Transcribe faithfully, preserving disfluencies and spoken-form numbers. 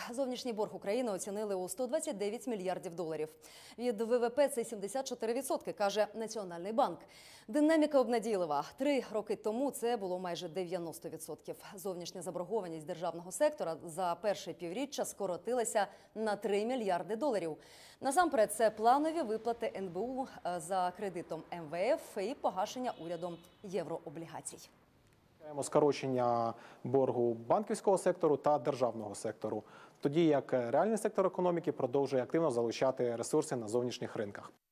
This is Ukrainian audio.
Зовнішній борг України оцінили у сто двадцять дев'ять мільярдів доларів. Від ВВП це сімдесят чотири відсотки, каже Національний банк. Динаміка обнадійлива. Три роки тому це було майже дев'яносто відсотків. Зовнішня заборгованість державного сектора за перше півріччя скоротилася на три мільярди доларів. Насамперед, це планові виплати ен бе у за кредитом ем ве еф і погашення урядом єврооблігацій. Скорочення боргу банківського сектору та державного сектору, тоді як реальний сектор економіки продовжує активно залучати ресурси на зовнішніх ринках.